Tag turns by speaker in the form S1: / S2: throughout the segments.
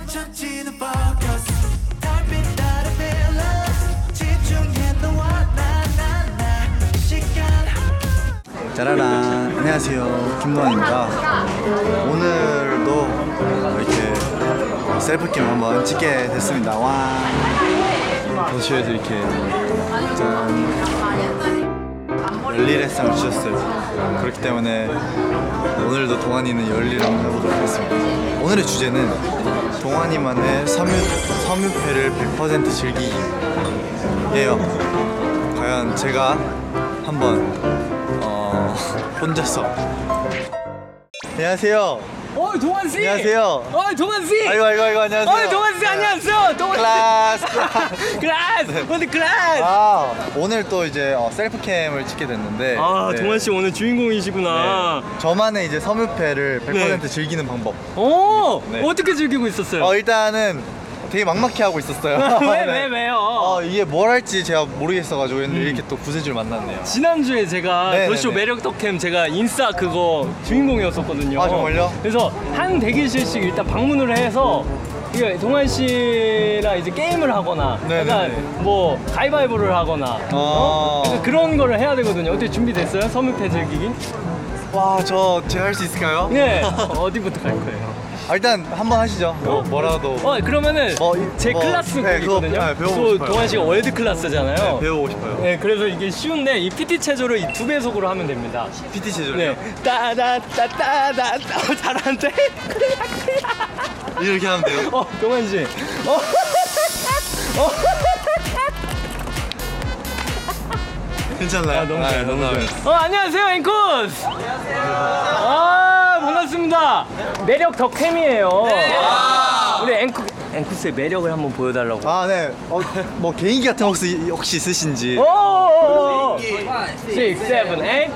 S1: 짜라란, 안녕하세요, 김동환입니다. 오늘도 이렇게 셀프 게임 한번 찍게 됐습니다. 와, 도시에서 이렇게 열일했상을 주셨어요. 그렇기 때문에 오늘도 동환이는 열일을 한번 해보도록 하겠습니다. 오늘의 주제는 동환이만의 섬유패를 100% 즐기기예요. 과연 제가 한번 혼자서. 안녕하세요.
S2: 동환씨.
S1: 안녕하세요.
S2: 동환씨.
S1: 아이고 안녕하세요.
S2: 동환씨 안녕하세요.
S1: 클래스.
S2: 클래스. 어디 클래스.
S1: 오늘 또 이제 셀프캠을 찍게 됐는데. 네.
S2: 동환씨 오늘 주인공이시구나.
S1: 네. 저만의 이제 섬유패를 100%
S2: 네.
S1: 즐기는 방법.
S2: 네. 어떻게 즐기고 있었어요?
S1: 일단은 되게 막막해 하고 있었어요.
S2: 왜요?
S1: 이게 뭘 할지 제가 모르겠어가지고 이렇게 또 구세주를 만났네요.
S2: 지난주에 제가 더쇼 매력 덕캠 제가 인싸 그거 주인공이었었거든요.
S1: 정말요?
S2: 그래서 한 대기실씩 일단 방문을 해서 동환 씨랑 이제 게임을 하거나 약간 뭐 가위바위보를 하거나 그래서 그런 거를 해야 되거든요. 어떻게 준비됐어요? 섬유패 즐기기?
S1: 제가 할 수 있을까요?
S2: 네. 어디부터 갈 거예요?
S1: 일단 한번 하시죠. 뭐라도.
S2: 그러면은 제 클래스 곡이거든요.
S1: 배워보고 싶어요.
S2: 동환 씨가 월드 클래스잖아요.
S1: 배워보고 싶어요.
S2: 네, 그래서 이게 쉬운데 이 PT 체조를 이 2배속으로 하면 됩니다.
S1: PT 체조를요?
S2: 네. 따다따다따다. 잘하는데?
S1: 이렇게 하면 돼요?
S2: 동환 씨.
S1: 괜찮나요?
S2: 너무 좋아요.
S1: 너무 좋아요.
S2: 안녕하세요, 앵쿠스. 안녕하세요. 반갑습니다. 매력 덕캠이에요. 우리 앵쿠스의 매력을 한번 보여달라고.
S1: 네. 뭐 개인기 같은 거 혹시 있으신지.
S2: 6, 7, 8.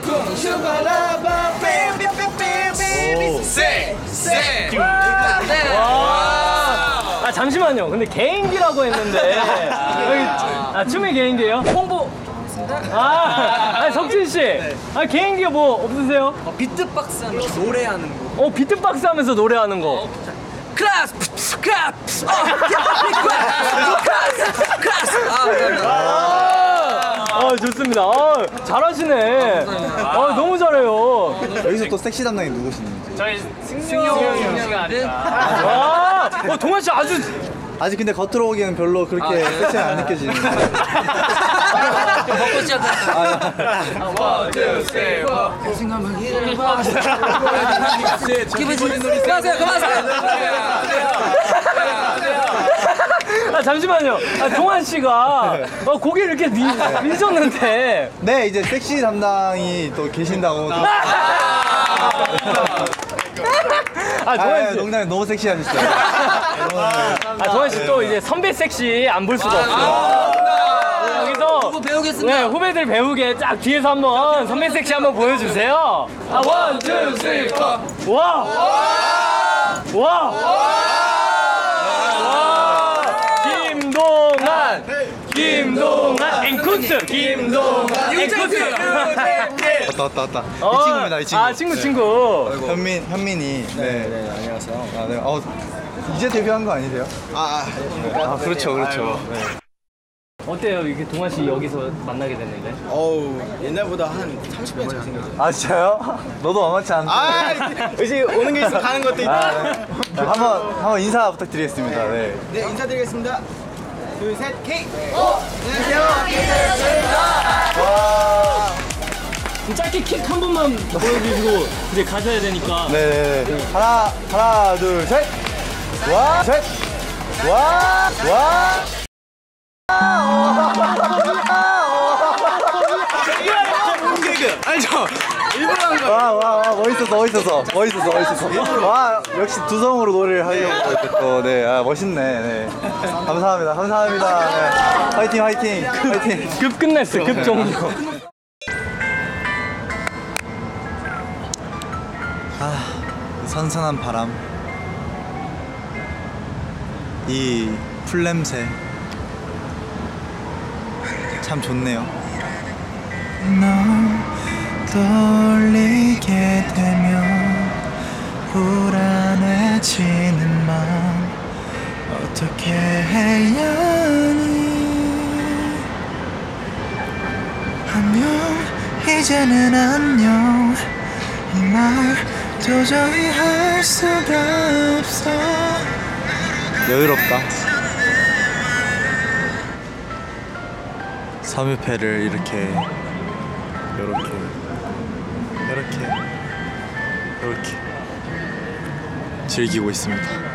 S2: 잠시만요. 근데 개인기라고 했는데 춤이 개인기예요? 홍보. 석진 씨. 개인기가 뭐 없으세요?
S3: 비트박스 하면서 노래하는 거.
S2: 비트박스 하면서 노래하는 거.
S3: 클래스! 클래스!
S2: 좋습니다. 잘하시네. 너무 잘해요.
S1: 여기서 또 섹시 담당이 누구신지.
S2: 저희 승용 씨가 아닐까. 동환 씨
S1: 아직 근데 겉으로 보기에는 별로 그렇게 섹시는 안 느껴지는데.
S3: 먹고 시작했다. 1, 2, 3, 4. 생각만 기다려. 그만하세요.
S2: 잠시만요. 동환 씨가 고개를 이렇게 미셨는데.
S1: 네, 이제 섹시 담당이 또 계신다고.
S2: 동환 씨.
S1: 농담에 너무 섹시하셨어요.
S2: 동환 씨 또 이제 선배 섹시 안 볼 수가 없어요. 여기서
S3: 후보 배우겠습니다.
S2: 네, 후배들 배우게 쫙 뒤에서 한번 선배 섹시 한번 보여주세요. 1, 2, 3, 4. 와. 김동환 앵쿠스. 김동환 앵쿠스.
S1: 왔다. 이 친구입니다.
S2: 친구.
S1: 현민이. 네,
S4: 안녕하세요.
S1: 네. 이제 데뷔한 거 아니세요? 그렇죠. 네.
S2: 어때요? 이렇게 동환 씨 여기서 만나게 됐는데?
S4: 옛날보다 한 30배 잘생겼어요.
S1: 진짜요? 너도 만만치 않은데.
S4: 이제 오는 게 있어 가는 것도 있다.
S1: 한번 인사 부탁드리겠습니다. 네.
S4: 네, 인사드리겠습니다. 둘, 셋, K.
S2: 짧게 킥 한 번만 보여주시고 이제 가셔야 되니까.
S1: 네. 하나, 둘, 셋. 와.
S4: 알죠? 일부러 한 거야.
S1: 멋있었어. 와, 역시 두성으로 노래를 하려고 했고, 네, 멋있네. 네. 감사합니다. 네. 화이팅.
S2: 급 끝냈어. 급 종료.
S1: 선선한 바람, 이 풀냄새 참 좋네요. 널 떠올리게 되면 불안해지는 맘 어떻게 해야 하니 안녕 이제는 안녕 이 말 도저히 할 수가 없어 여유롭다 3위패를 이렇게 즐기고 있습니다